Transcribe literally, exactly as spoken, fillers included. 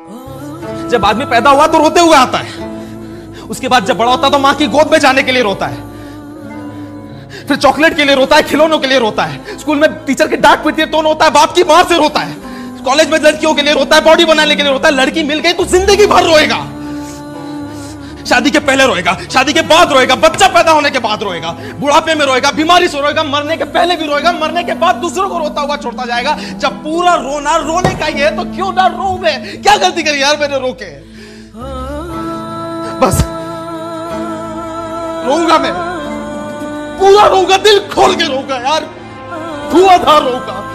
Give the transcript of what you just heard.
जब आदमी पैदा हुआ तो रोते हुए आता है, उसके बाद जब बड़ा होता है तो मां की गोद में जाने के लिए रोता है, फिर चॉकलेट के लिए रोता है, खिलौनों के लिए रोता है, स्कूल में टीचर की डांट पीटती है तो रोता है, बाप की मार से रोता है, कॉलेज में लड़कियों के लिए रोता है, बॉडी बनाने के लिए रोता है, लड़की मिल गई तो जिंदगी भर रोएगा। शादी के पहले रोएगा, शादी के बाद रोएगा, बच्चा पैदा होने के बाद रोएगा, बुढ़ापे में रोएगा, बीमारी से रोएगा, मरने के पहले भी रोएगा, मरने के बाद दूसरों को रोता हुआ छोड़ता जाएगा। जब पूरा रोना रोने का ही है तो क्यों ना रो मैं? क्या गलती करी यार मैंने रो के? बस रोऊंगा मैं, पूरा रोऊंगा, दिल खोल के रोऊंगा यार, धुआंधार रोऊंगा।